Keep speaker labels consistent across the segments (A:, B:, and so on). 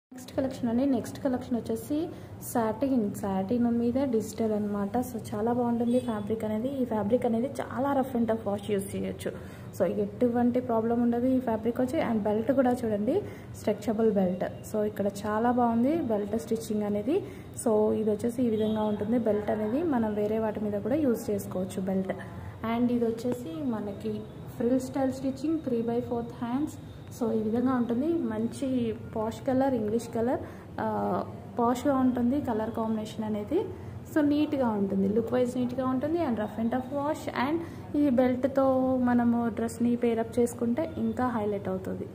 A: Next collection వచ్చేసి satin మీద digital అన్నమాట. సో చాలా బాగుంటుంది ఫ్యాబ్రిక్ అనేది. ఈ ఫ్యాబ్రిక్ అనేది చాలా rough and tough wash use చేయొచ్చు. సో ఎటువంటి ప్రాబ్లం ఉండదు ఈ ఫ్యాబ్రిక్ వచ్చి. అండ్ బెల్ట్ కూడా చూడండి, స్ట్రెచబుల్ బెల్ట్. సో ఇక్కడ చాలా బాగుంది బెల్ట్ స్టిచ్చింగ్ అనేది. సో ఇది వచ్చేసి ఈ విధంగా ఉంటుంది బెల్ట్ అనేది. మనం వేరే వాటి మీద కూడా యూజ్ చేసుకోవచ్చు బెల్ట్. అండ్ ఇది వచ్చేసి మనకి frill style stitching 3/4 hands. So ఈ విధంగా ఉంటుంది. మంచి పాష్ కలర్, ఇంగ్లీష్ కలర్, పాష్గా ఉంటుంది కలర్ కాంబినేషన్ అనేది. సో నీట్గా ఉంటుంది, లుక్ వైజ్ నీట్గా ఉంటుంది. And rough and tough wash. And ఈ బెల్ట్తో మనము డ్రెస్ని పేరప్ చేసుకుంటే ఇంకా హైలైట్ అవుతుంది.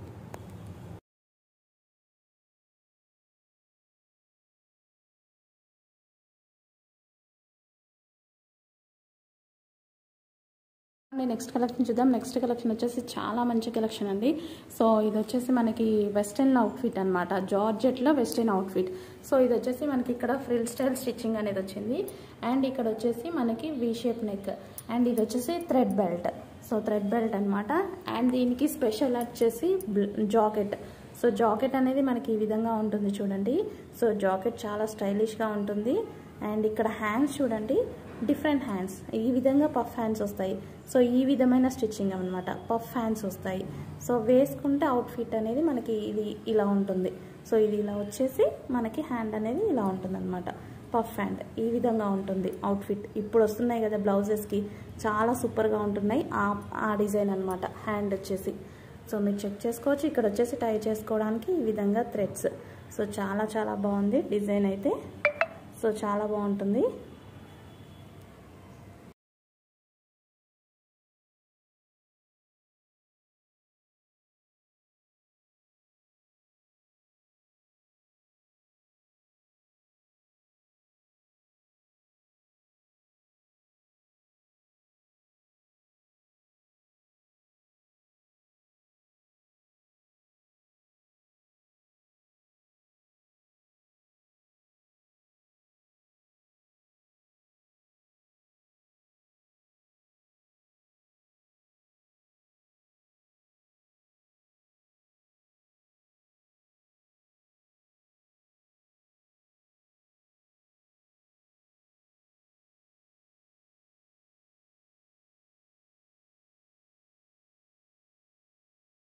A: నెక్స్ట్ కలెక్షన్ చూద్దాం. నెక్స్ట్ కలెక్షన్ వచ్చేసి చాలా మంచి కలెక్షన్ అండి. సో ఇది వచ్చేసి మనకి వెస్టర్న్ అవుట్ఫిట్ అనమాట, జార్జెట్లో వెస్టర్న్ అవుట్ఫిట్. సో ఇది వచ్చేసి మనకి ఇక్కడ ఫ్రిల్ స్టైల్ స్టిచ్చింగ్ అనేది వచ్చింది. అండ్ ఇక్కడ వచ్చేసి మనకి వి షేప్ నెక్. అండ్ ఇది వచ్చేసి thread belt. So thread belt అనమాట. అండ్ దీనికి స్పెషల్ వచ్చేసి జాకెట్. సో జాకెట్ అనేది మనకి ఈ విధంగా ఉంటుంది చూడండి. సో జాకెట్ చాలా స్టైలిష్గా ఉంటుంది. అండ్ ఇక్కడ హ్యాండ్స్ చూడండి, డిఫరెంట్ హ్యాండ్స్, ఈ విధంగా పఫ్ హ్యాండ్స్ వస్తాయి. సో ఈ విధమైన స్టిచ్చింగ్ అనమాట, పఫ్ హ్యాండ్స్ వస్తాయి. సో వేసుకుంటే అవుట్ఫిట్ అనేది మనకి ఇది ఇలా ఉంటుంది. సో ఇది ఇలా వచ్చేసి మనకి హ్యాండ్ అనేది ఇలా ఉంటుంది అనమాట, పఫ్ హ్యాండ్. ఈ విధంగా ఉంటుంది అవుట్ఫిట్. ఇప్పుడు వస్తున్నాయి కదా బ్లౌజెస్కి, చాలా సూపర్గా ఉంటున్నాయి ఆ డిజైన్ అనమాట. హ్యాండ్ వచ్చేసి సో మీరు చెక్ చేసుకోవచ్చు. ఇక్కడ వచ్చేసి టై చేసుకోవడానికి ఈ విధంగా థ్రెడ్స్. సో చాలా చాలా బాగుంది డిజైన్ అయితే. సో చాలా బాగుంటుంది.